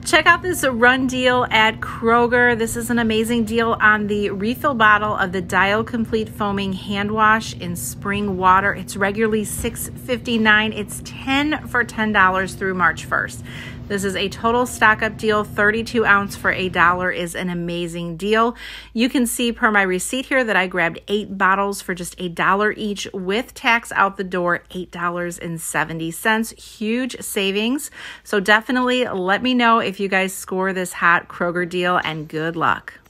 Check out this run deal at Kroger. This is an amazing deal on the refill bottle of the Dial Complete Foaming Hand Wash in spring water. It's regularly $6.59. It's 10 for $10 through March 1st. This is a total stock up deal. 32 ounce for $1 is an amazing deal. You can see per my receipt here that I grabbed 8 bottles for just $1 each with tax out the door, $8.70. Huge savings. So definitely let me know if you guys score this hot Kroger deal, and good luck.